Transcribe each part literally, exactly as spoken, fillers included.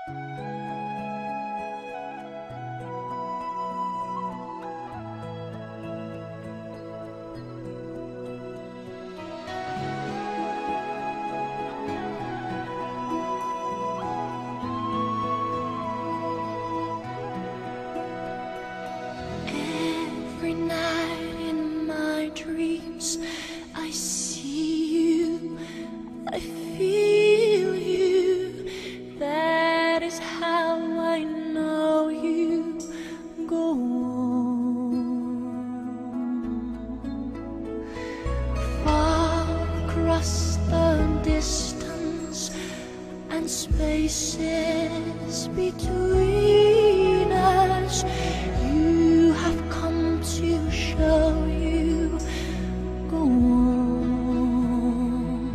Every night in my dreams I see you, I feel you. That is how I know you. Go on. Far across the distance and spaces between us, you have come to show you. Go on.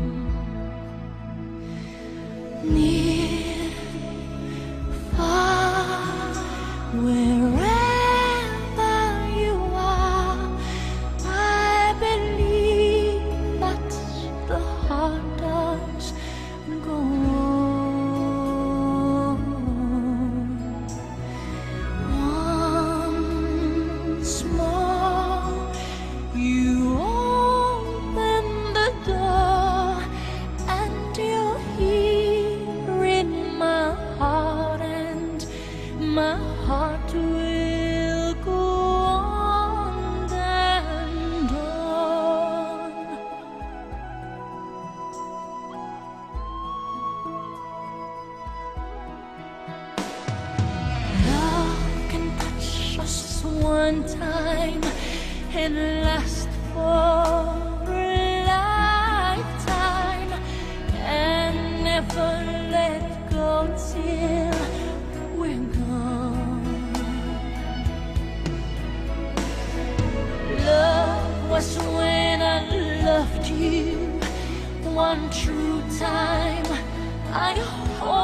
Near, far, wherever you are, I believe that the heart does. Go on. Once more, you open the door, and you're here in my heart, and my heart will go on and on. Love can touch us one time and last for a lifetime, and never let go till we're gone. Love was when I loved you one true time. I hope